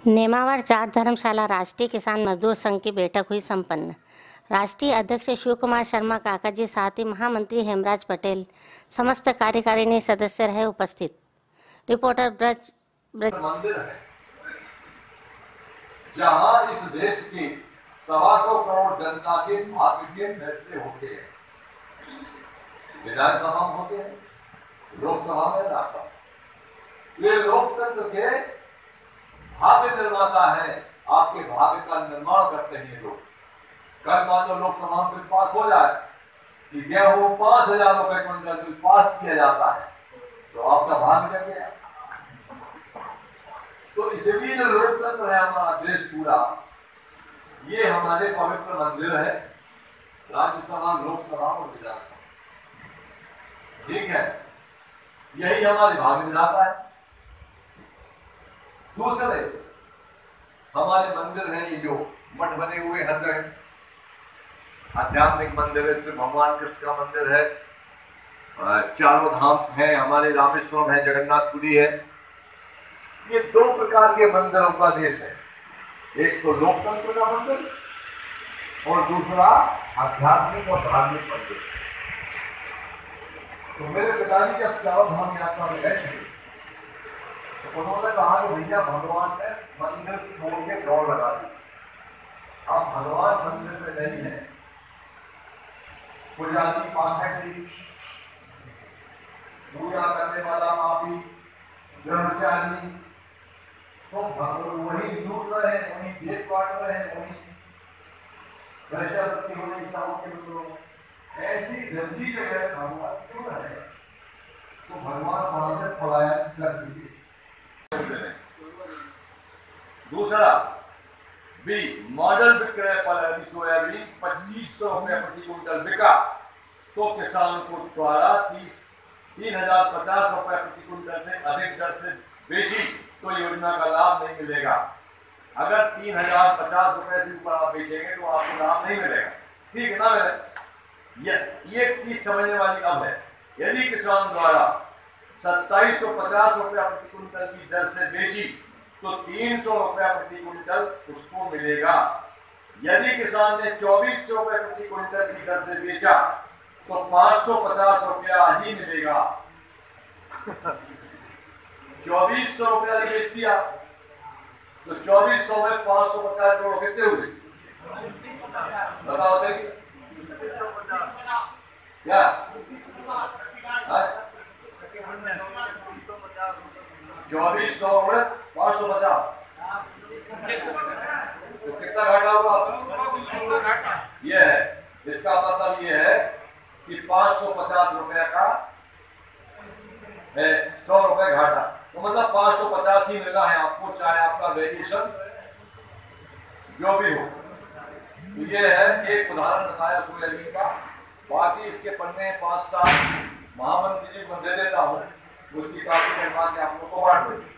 नेमावर चार धर्मशाला राष्ट्रीय किसान मजदूर संघ की बैठक हुई संपन्न। राष्ट्रीय अध्यक्ष शिव कुमार शर्मा काकाजी, साथ ही महामंत्री हेमराज पटेल, समस्त कार्यकारिणी सदस्य रहे उपस्थित। रिपोर्टर ब्रज मंदिर है जहां इस देश की 125 करोड़ जनता के भाग्य के फैसले होते हैं। विधानसभा में होते हैं, लोकसभा में, राज्यसभा। ये लोकतंत्र के भाग्य निर्माता है, आपके भाग्य का निर्माण करते हैं ये लोग। कल मान लो लोकसभा में पास हो जाए कि गेहूं 5,000 रुपए क्विंटल पास किया जाता है, तो आपका भाग्य जग गया। तो इसलिए जो लोकतंत्र है हमारा देश पूरा, ये हमारे पवित्र मंदिर है, राज्यसभा, लोकसभा और विधानसभा। ठीक है, यही हमारे भाग्य विधाता है। दूसरे हमारे मंदिर हैं, ये जो मठ बने हुए हर जगह, आध्यात्मिक मंदिर है, श्री भगवान कृष्ण का मंदिर है, चारों धाम है, हमारे रामेश्वरम है, जगन्नाथपुरी है। ये दो प्रकार के मंदिरों का देश है, एक तो लोकतंत्र का मंदिर और दूसरा आध्यात्मिक और धार्मिक मंदिर। तो मेरे पिताजी जब चारों धाम यात्रा में गए थे तो उन्होंने कहा कि भैया भगवान ने मंदिर छोड़ के दौड़ लगा दी, अब भगवान मंदिर में नहीं है। पुजारी पाखंडी, पूजा करने वाला पापी, ब्रह्मचारी, तो वही लूट रहे हैं, वही भेद बांट रहे हैं, वही वैश्यवृत्ति हो रही के लोग। ऐसी गंदी जगह भगवान क्यों रहे? तो भगवान वहां से पलायन कर दीजिए। दूसरा भी मॉडल विक्रय पर यदि सोयाबीन 2500 रुपये प्रति क्विंटल बिका तो किसान को द्वारा 3,050 रुपये प्रति क्विंटल से अधिक दर से बेची तो योजना का लाभ नहीं मिलेगा। अगर 3,050 रुपये से ऊपर आप बेचेंगे तो आपको लाभ नहीं मिलेगा। ठीक है ना? ये चीज समझने वाली अब है। यदि किसान द्वारा 2750 रुपया प्रति क्विंटल की दर से बेची तो 300 रुपया प्रति क्विंटल उसको मिलेगा। यदि किसान ने 2400 रुपये प्रति क्विंटल की दर से बेचा तो 550 रुपया ही मिलेगा। 2400 रुपया बेच दिया तो 2400 में 550 जोड़ो कितने हुए? बताओ देखिए क्या? 2400 में 550 तो कितना घाटा होगा? ये है, इसका मतलब ये है कि 550 रुपया का है 100 रुपए घाटा, तो मतलब 550 ही मिला है आपको, चाहे आपका वेरिएशन जो भी हो। तो ये है एक उदाहरण बताया सोयाबीन का। बाकी इसके पन्ने 5-7 महामंत्री जी को दे देता हूँ, उसकी काफी निर्माण के आप लोग को बांट देंगे।